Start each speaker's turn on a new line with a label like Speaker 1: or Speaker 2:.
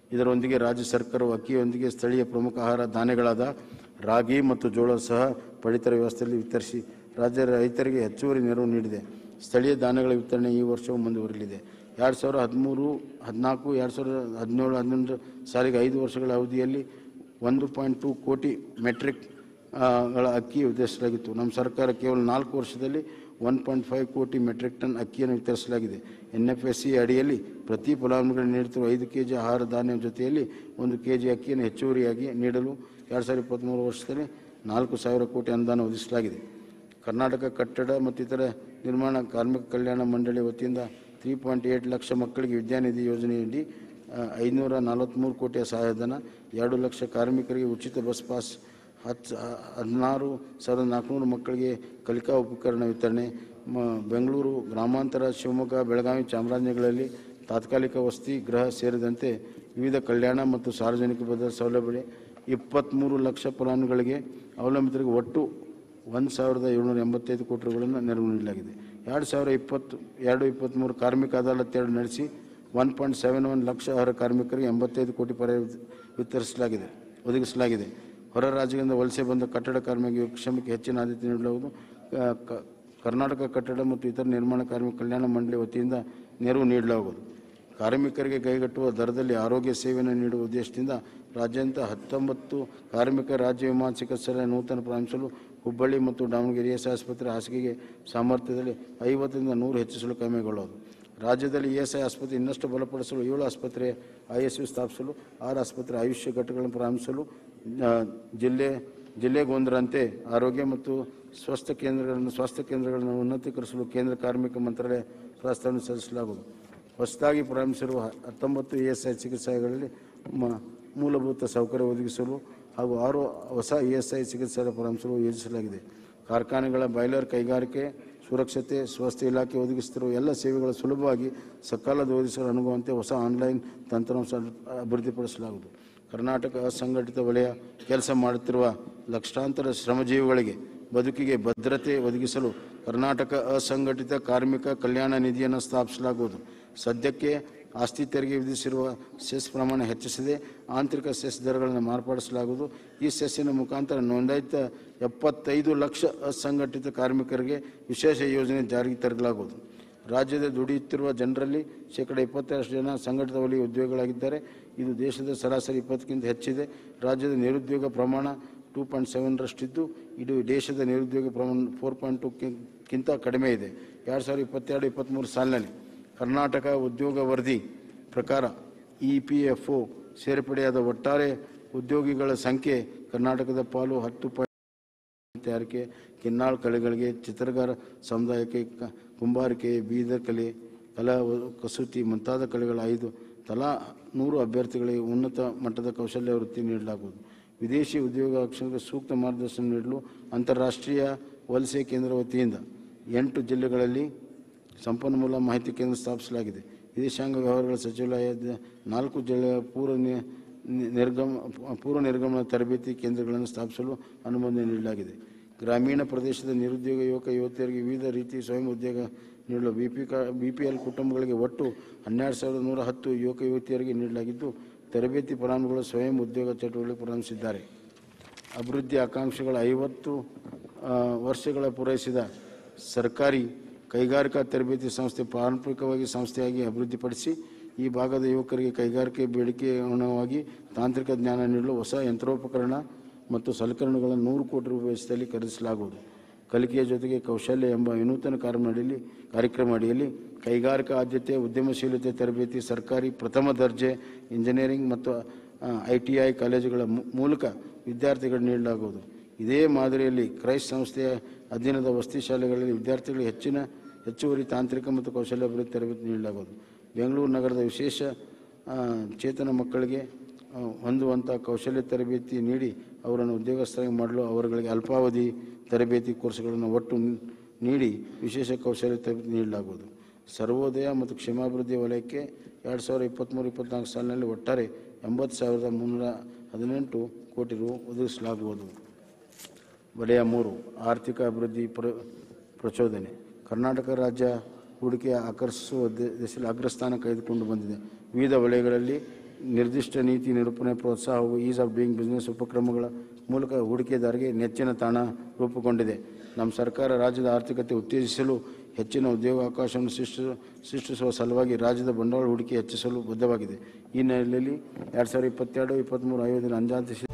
Speaker 1: ಇದರೊಂದಿಗೆ ರಾಜ್ಯ ಸರ್ಕಾರವು ಅಕ್ಕಿಯೊಂದಿಗೆ ಸ್ಥಳೀಯ ಪ್ರಮುಖ ಆಹಾರ ಧಾನ್ಯಗಳಾದ ರಾಗಿ ಮತ್ತು ಜೋಳ ಸಹ ಪಡಿತರ ವ್ಯವಸ್ಥೆಯಲ್ಲಿ ವಿತರಿಸಿ ರಾಜ್ಯ ರೈತರಿಗೆ ಹೆಚ್ಚುವರಿ ನೆರವು ನೀಡಿದೆ. ಸ್ಥಳೀಯ ಧಾನ್ಯಗಳ ವಿತರಣೆ ಈ ವರ್ಷವೂ ಮುಂದುವರಿಯಲಿದೆ. 2013-14, 2017-18 ಸಾಲಿಗೆ 5 ವರ್ಷಗಳ ಅವಧಿಯಲ್ಲಿ 1.2 ಕೋಟಿ ಮೆಟ್ರಿಕ್ ಗಳ ಅಕ್ಕಿ ವಿತರಿಸಲಾಗಿತ್ತು. ನಮ್ಮ ಸರ್ಕಾರ ಕೇವಲ 4 ವರ್ಷದಲ್ಲಿ 1.5 ಕೋಟಿ ಮೆಟ್ರಿಕ್ ಟನ್ ಅಕ್ಕಿಯನ್ನು ವಿತರಿಸಲಾಗಿದೆ. NFSC ಅಡಿಯಲ್ಲಿ ಪ್ರತಿ ಫಲಾನುಭವಿಗಳಿಗೆ ನೀಡುತ್ತಿರುವ 5 ಕೆಜಿ ಆಹಾರ ಧಾನ್ಯ ಜೊತೆಯಲ್ಲಿ 1 ಕೆಜಿ ಅಕ್ಕಿಯನ್ನು ಹೆಚ್ಚುವರಿಯಾಗಿ ನೀಡಲು 2023 ವರ್ಷದಲ್ಲಿ 4,000 ಕೋಟಿ ಅನುದಾನ ಒದಗಿಸಲಾಗಿದೆ. ಕರ್ನಾಟಕ ಕಟ್ಟಡ ಮತ್ತು ಇತರ ನಿರ್ಮಾಣ ಕಾರ್ಮಿಕ ಕಲ್ಯಾಣ ಮಂಡಳಿ ವತಿಯಿಂದ 3.8 ಲಕ್ಷ ಮಕ್ಕಳಿಗೆ ವಿದ್ಯಾನಿಧಿ ಯೋಜನೆಯಲ್ಲಿ 543 ಕೋಟಿಯ ಸಹಾಯಧನ, 2 ಲಕ್ಷ ಕಾರ್ಮಿಕರಿಗೆ ಉಚಿತ ಬಸ್ ಪಾಸ್, 16,400 ಮಕ್ಕಳಿಗೆ ಕಲಿಕಾ ಉಪಕರಣ ವಿತರಣೆ, ಬೆಂಗಳೂರು ಗ್ರಾಮಾಂತರ, ಶಿವಮೊಗ್ಗ, ಬೆಳಗಾವಿ, ಚಾಮರಾಜನಗರಗಳಲ್ಲಿ ತಾತ್ಕಾಲಿಕ ವಸತಿ ಗೃಹ ಸೇರಿದಂತೆ ವಿವಿಧ ಕಲ್ಯಾಣ ಮತ್ತು ಸಾರ್ವಜನಿಕ ಭದ್ರತಾ ಸೌಲಭ್ಯ 23 ಲಕ್ಷ ಫಲಾನುಭವಿಗಳಿಗೆ ಅವಲಂಬಿತರಿಗೆ ಒಟ್ಟು 1,785 ಕೋಟಿ ರೂಪಾಯಿಗಳನ್ನು ನೆರವು ನೀಡಲಾಗಿದೆ. 2022-23 ಕಾರ್ಮಿಕ ಅದಾಲತ್ 2 ನಡೆಸಿ 1.71 ಲಕ್ಷ ಅರ್ಹ ಕಾರ್ಮಿಕರಿಗೆ 85 ಕೋಟಿ ಪರಿಹಾರ ಒದಗಿಸಲಾಗಿದೆ. ಹೊರ ರಾಜ್ಯಗಳಿಂದ ವಲಸೆ ಬಂದ ಕಟ್ಟಡ ಕಾರ್ಮಿಕ ಕ್ಷೇಮಕ್ಕೆ ಹೆಚ್ಚಿನ ಆದ್ಯತೆ ನೀಡಲಾಗುವುದು. ಕರ್ನಾಟಕ ಕಟ್ಟಡ ಮತ್ತು ಇತರ ನಿರ್ಮಾಣ ಕಾರ್ಮಿಕ ಕಲ್ಯಾಣ ಮಂಡಳಿ ವತಿಯಿಂದ ನೆರವು ನೀಡಲಾಗುವುದು. ಕಾರ್ಮಿಕರಿಗೆ ಕೈಗೆಟುಕುವ ದರದಲ್ಲಿ ಆರೋಗ್ಯ ಸೇವೆಯನ್ನು ನೀಡುವ ಉದ್ದೇಶದಿಂದ ರಾಜ್ಯಾದ್ಯಂತ 19 ಕಾರ್ಮಿಕ ರಾಜ್ಯ ವಿಮಾ ಚಿಕಿತ್ಸಾಲಯ ನೂತನ ಪ್ರಾರಂಭಿಸಲು ಹುಬ್ಬಳ್ಳಿ ಮತ್ತು ದಾವಣಗೆರೆ ESI ಆಸ್ಪತ್ರೆ ಹಾಸಿಗೆಗೆ ಸಾಮರ್ಥ್ಯದಲ್ಲಿ 50ರಿಂದ 100 ಹೆಚ್ಚಿಸಲು ಕ್ರಮಗೊಳ್ಳುವುದು. ರಾಜ್ಯದಲ್ಲಿ ESI ಆಸ್ಪತ್ರೆ ಇನ್ನಷ್ಟು ಬಲಪಡಿಸಲು 7 ಆಸ್ಪತ್ರೆ ISU ಸ್ಥಾಪಿಸಲು, 6 ಆಸ್ಪತ್ರೆ ಆಯುಷ್ಯ ಘಟಕಗಳನ್ನು ಪ್ರಾರಂಭಿಸಲು, ಜಿಲ್ಲೆಗೊಂದರಂತೆ ಆರೋಗ್ಯ ಮತ್ತು ಸ್ವಾಸ್ಥ್ಯ ಕೇಂದ್ರಗಳನ್ನು ಉನ್ನತೀಕರಿಸಲು ಕೇಂದ್ರ ಕಾರ್ಮಿಕ ಮಂತ್ರಾಲಯ ಪ್ರಸ್ತಾವನೆ ಸಲ್ಲಿಸಲಾಗುವುದು. ಹೊಸದಾಗಿ ಪ್ರಾರಂಭಿಸಿರುವ 19 ESI ಚಿಕಿತ್ಸಾಲಯಗಳಲ್ಲಿ ಮೂಲಭೂತ ಸೌಕರ್ಯ ಒದಗಿಸಲು ಹಾಗೂ 6 ಹೊಸ ESI ಚಿಕಿತ್ಸಾಲಯ ಪ್ರಾರಂಭಿಸಲು ಯೋಜಿಸಲಾಗಿದೆ. ಕಾರ್ಖಾನೆಗಳ ಬಾಯ್ಲರ್, ಕೈಗಾರಿಕೆ ಸುರಕ್ಷತೆ, ಸ್ವಾಸ್ಥ್ಯ ಇಲಾಖೆ ಒದಗಿಸುತ್ತಿರುವ ಎಲ್ಲ ಸೇವೆಗಳ ಸುಲಭವಾಗಿ ಸಕಾಲದಲ್ಲಿ ಒದಗಿಸಲು ಅನುಗುವಂತೆ ಹೊಸ ಆನ್ಲೈನ್ ತಂತ್ರವನ್ನು ಅಭಿವೃದ್ಧಿಪಡಿಸಲಾಗುವುದು. ಕರ್ನಾಟಕ ಅಸಂಘಟಿತ ವಲಯ ಕೆಲಸ ಮಾಡುತ್ತಿರುವ ಲಕ್ಷಾಂತರ ಶ್ರಮಜೀವಿಗಳಿಗೆ ಬದುಕಿಗೆ ಭದ್ರತೆ ಒದಗಿಸಲು ಕರ್ನಾಟಕ ಅಸಂಘಟಿತ ಕಾರ್ಮಿಕ ಕಲ್ಯಾಣ ನಿಧಿಯನ್ನು ಸ್ಥಾಪಿಸಲಾಗುವುದು. ಸದ್ಯಕ್ಕೆ ಆಸ್ತಿ ತೆರಿಗೆ ವಿಧಿಸಿರುವ ಸೆಸ್ ಪ್ರಮಾಣ ಹೆಚ್ಚಿಸದೆ ಆಂತರಿಕ ಸೆಸ್ ದರಗಳನ್ನು ಮಾರ್ಪಡಿಸಲಾಗುವುದು. ಈ ಸೆಸ್ಸಿನ ಮುಖಾಂತರ ನೋಂದಾಯಿತ 75 ಲಕ್ಷ ಅಸಂಘಟಿತ ಕಾರ್ಮಿಕರಿಗೆ ವಿಶೇಷ ಯೋಜನೆ ಜಾರಿಗೆ ತರಲಾಗುವುದು. ರಾಜ್ಯದ ದುಡಿಯುತ್ತಿರುವ ಜನರಲ್ಲಿ 22% ಜನ ಸಂಘಟಿತ ವಲಯ ಉದ್ಯೋಗಿಗಳಾಗಿದ್ದಾರೆ. ಇದು ದೇಶದ ಸರಾಸರಿ 20ಕ್ಕಿಂತ ಹೆಚ್ಚಿದೆ. ರಾಜ್ಯದ ನಿರುದ್ಯೋಗ ಪ್ರಮಾಣ 2.7ರಷ್ಟಿದ್ದು ಇದು ದೇಶದ ನಿರುದ್ಯೋಗ ಪ್ರಮಾಣ 4.2ಕ್ಕಿಂತ ಕಡಿಮೆ ಇದೆ. 2022-23 ಸಾಲಿನಲ್ಲಿ ಕರ್ನಾಟಕ ಉದ್ಯೋಗ ವರದಿ ಪ್ರಕಾರ EPFO ಸೇರ್ಪಡೆಯಾದ ಒಟ್ಟಾರೆ ಉದ್ಯೋಗಿಗಳ ಸಂಖ್ಯೆ ಕರ್ನಾಟಕದ ಪಾಲು 10. ತಯಾರಿಕೆ, ಕಿನ್ನಾಳ ಕಲೆಗಳಿಗೆ, ಚಿತ್ರಗಾರ ಸಮುದಾಯಕ್ಕೆ ಕುಂಬಾರಿಕೆ, ಬೀದರ್ ಕಲೆ, ಕಲಾ ಕಸೂತಿ ಮುಂತಾದ ಕಲೆಗಳ 5 ತಲಾ 100 ಅಭ್ಯರ್ಥಿಗಳಿಗೆ ಉನ್ನತ ಮಟ್ಟದ ಕೌಶಲ್ಯ ವೃತ್ತಿ ನೀಡಲಾಗುವುದು. ವಿದೇಶಿ ಉದ್ಯೋಗಾವಕಾಶಗಳಿಗೆ ಸೂಕ್ತ ಮಾರ್ಗದರ್ಶನ ನೀಡಲು ಅಂತಾರಾಷ್ಟ್ರೀಯ ವಲಸೆ ಕೇಂದ್ರ ವತಿಯಿಂದ 8 ಜಿಲ್ಲೆಗಳಲ್ಲಿ ಸಂಪನ್ಮೂಲ ಮಾಹಿತಿ ಕೇಂದ್ರ ಸ್ಥಾಪಿಸಲಾಗಿದೆ. ವಿದೇಶಾಂಗ ವ್ಯವಹಾರಗಳ ಸಚಿವಾಲಯದ 4 ಜಿಲ್ಲೆಯ ಪೂರ್ವ ನಿರ್ಗಮನ ತರಬೇತಿ ಕೇಂದ್ರಗಳನ್ನು ಸ್ಥಾಪಿಸಲು ಅನುಮೋದನೆ ನೀಡಲಾಗಿದೆ. ಗ್ರಾಮೀಣ ಪ್ರದೇಶದ ನಿರುದ್ಯೋಗ ಯುವಕ ಯುವತಿಯರಿಗೆ ವಿವಿಧ ರೀತಿ ಸ್ವಯಂ ಉದ್ಯೋಗ ನೀಡಲು BPL ಕುಟುಂಬಗಳಿಗೆ ಒಟ್ಟು 12,110 ಯುವಕ ಯುವತಿಯರಿಗೆ ನೀಡಲಾಗಿದ್ದು, ತರಬೇತಿ ಫಲಾನುಭವಿಗಳು ಸ್ವಯಂ ಉದ್ಯೋಗ ಚಟುವಟಿಕೆ ಪ್ರಾರಂಭಿಸಿದ್ದಾರೆ. ಅಭಿವೃದ್ಧಿ ಆಕಾಂಕ್ಷೆಗಳ 50 ವರ್ಷಗಳ ಪೂರೈಸಿದ ಸರ್ಕಾರಿ ಕೈಗಾರಿಕಾ ತರಬೇತಿ ಸಂಸ್ಥೆ ಪಾರಂಪರಿಕವಾಗಿ ಸಂಸ್ಥೆಯಾಗಿ ಅಭಿವೃದ್ಧಿಪಡಿಸಿ ಈ ಭಾಗದ ಯುವಕರಿಗೆ ಕೈಗಾರಿಕೆ ಬೇಡಿಕೆ ಅನುಗುಣವಾಗಿ ತಾಂತ್ರಿಕ ಜ್ಞಾನ ನೀಡಲು ಹೊಸ ಯಂತ್ರೋಪಕರಣ ಮತ್ತು ಸಲಕರಣೆಗಳನ್ನು 100 ಕೋಟಿ ರೂಪಾಯಿ ವೆಚ್ಚದಲ್ಲಿ ಖರೀದಿಸಲಾಗುವುದು. ಕಲಿಕೆಯ ಜೊತೆಗೆ ಕೌಶಲ್ಯ ಎಂಬ ವಿನೂತನ ಕಾರ್ಯಕ್ರಮ ಅಡಿಯಲ್ಲಿ ಕೈಗಾರಿಕಾ ಆದ್ಯತೆ ಉದ್ಯಮಶೀಲತೆ ತರಬೇತಿ ಸರ್ಕಾರಿ ಪ್ರಥಮ ದರ್ಜೆ ಇಂಜಿನಿಯರಿಂಗ್ ಮತ್ತು ITI ಕಾಲೇಜುಗಳ ಮೂಲಕ ವಿದ್ಯಾರ್ಥಿಗಳು ನೀಡಲಾಗುವುದು. ಇದೇ ಮಾದರಿಯಲ್ಲಿ ಕ್ರೈಸ್ಟ್ ಸಂಸ್ಥೆಯ ಅಧೀನದ ವಸತಿ ಶಾಲೆಗಳಲ್ಲಿ ವಿದ್ಯಾರ್ಥಿಗಳಿಗೆ ಹೆಚ್ಚುವರಿ ತಾಂತ್ರಿಕ ಮತ್ತು ಕೌಶಲ್ಯ ಅಭಿವೃದ್ಧಿ ತರಬೇತಿ ನೀಡಲಾಗುವುದು. ಬೆಂಗಳೂರು ನಗರದ ವಿಶೇಷ ಚೇತನ ಮಕ್ಕಳಿಗೆ ಹೊಂದುವಂಥ ಕೌಶಲ್ಯ ತರಬೇತಿ ನೀಡಿ ಅವರನ್ನು ಉದ್ಯೋಗಸ್ಥರಾಗಿ ಮಾಡಲು ಅವರುಗಳಿಗೆ ಅಲ್ಪಾವಧಿ ತರಬೇತಿ ಕೋರ್ಸ್ಗಳನ್ನು ಒಟ್ಟು ನೀಡಿ ವಿಶೇಷ ಕೌಶಲ್ಯ ತರಬೇತಿ ನೀಡಲಾಗುವುದು. ಸರ್ವೋದಯ ಮತ್ತು ಕ್ಷೇಮಾಭಿವೃದ್ಧಿ ವಲಯಕ್ಕೆ 2023-24 ಸಾಲಿನಲ್ಲಿ ಒಟ್ಟಾರೆ 80,318 ಕೋಟಿ ರು ಒದಗಿಸಲಾಗುವುದು. ವಲಯ 3 ಆರ್ಥಿಕ ಅಭಿವೃದ್ಧಿ ಪ್ರಚೋದನೆ. ಕರ್ನಾಟಕ ರಾಜ್ಯ ಹೂಡಿಕೆ ಆಕರ್ಷಿಸುವ ದೇಶದಲ್ಲಿ ಅಗ್ರಸ್ಥಾನ ಕಾಯ್ದುಕೊಂಡು ಬಂದಿದೆ. ವಿವಿಧ ವಲಯಗಳಲ್ಲಿ ನಿರ್ದಿಷ್ಟ ನೀತಿ ನಿರೂಪಣೆ ಪ್ರೋತ್ಸಾಹ ಹಾಗೂ ಈಸ್ ಆಫ್ ಡೂಯಿಂಗ್ ಬಿಸ್ನೆಸ್ ಉಪಕ್ರಮಗಳ ಮೂಲಕ ಹೂಡಿಕೆದಾರರಿಗೆ ನೆಚ್ಚಿನ ತಾಣ ರೂಪುಗೊಂಡಿದೆ. ನಮ್ಮ ಸರ್ಕಾರ ರಾಜ್ಯದ ಆರ್ಥಿಕತೆ ಉತ್ತೇಜಿಸಲು ಹೆಚ್ಚಿನ ಉದ್ಯೋಗಾವಕಾಶವನ್ನು ಸೃಷ್ಟಿಸುವ ಸಲುವಾಗಿ ರಾಜ್ಯದ ಬಂಡವಾಳ ಹೂಡಿಕೆ ಹೆಚ್ಚಿಸಲು ಬದ್ಧವಾಗಿದೆ. ಈ ಹಿನ್ನೆಲೆಯಲ್ಲಿ 2022-23 ಆಯೋಗದ ಅಂದಾಜಿಸಿದ